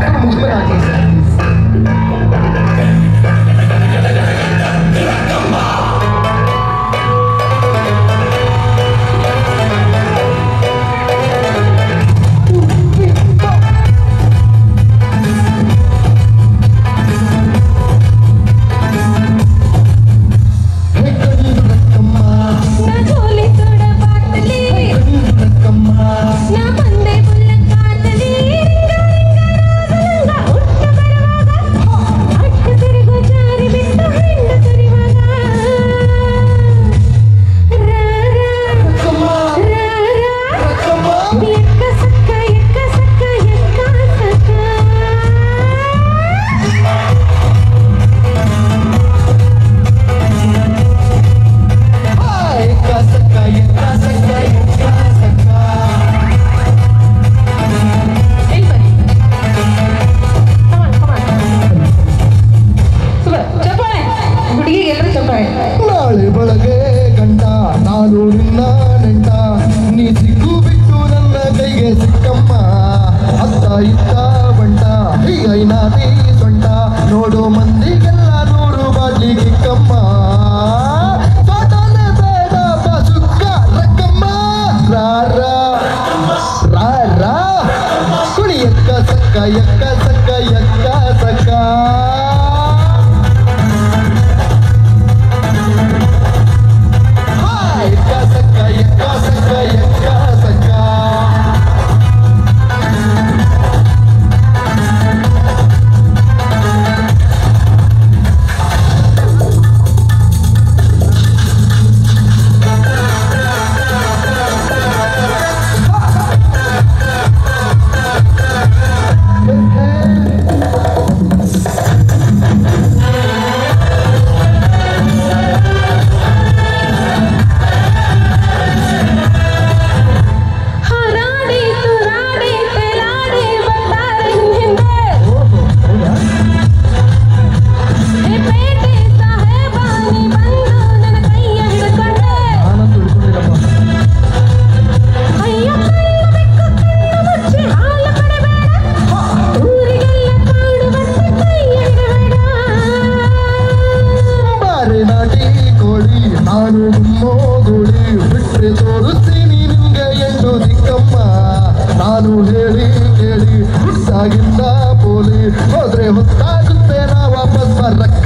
ನಾಳೆ ಬಳಗೆ ಗಂಟ ನಾನು ನಿನ್ನ ನೆಂಟ ನೀ ಸಿಕ್ಕು ಬಿಟ್ಟು ನನ್ನ ಕೈಗೆ ಸಿಕ್ಕಮ್ಮ ಅತ್ತ ಇತ್ತ ಬಂಟ ಹೀಗೈನಾದಿ ಸೊಂಟ ನೋಡು ಮಂದಿಗೆಲ್ಲ ನೂರು ಬಾಟ್ಲಿ ಕಿಕ್ಕಮ್ಮ ತೋಟನೆ ಬೇಡ ಸುಕ್ಕ ರಕ್ಕಮ್ಮ ರಾರ ರಾರ ಕುಣಿ ಎಕ್ಕ ಸಕ್ಕ ಎಕ್ಕ ಸಕ್ಕ ಎಕ್ಕ ಸಕ್ಕ ನಾನು ಮೋಗುಳಿ ಬಿಟ್ಟರೆ ತೋರುತ್ತೀನಿ ನಿಮ್ಗೆ ಎಂದು ದಿಕ್ಕಮ್ಮ ನಾನು ಹೇಳಿ ಕೇಳಿ ಹುಟ್ಟಾಗಿಂದ ಪೋಲಿ ಹೋದ್ರೆ ಹೊತ್ತಾಗುತ್ತೆ ನಾ ವಾಪಸ್ ಬರಕ್ಕ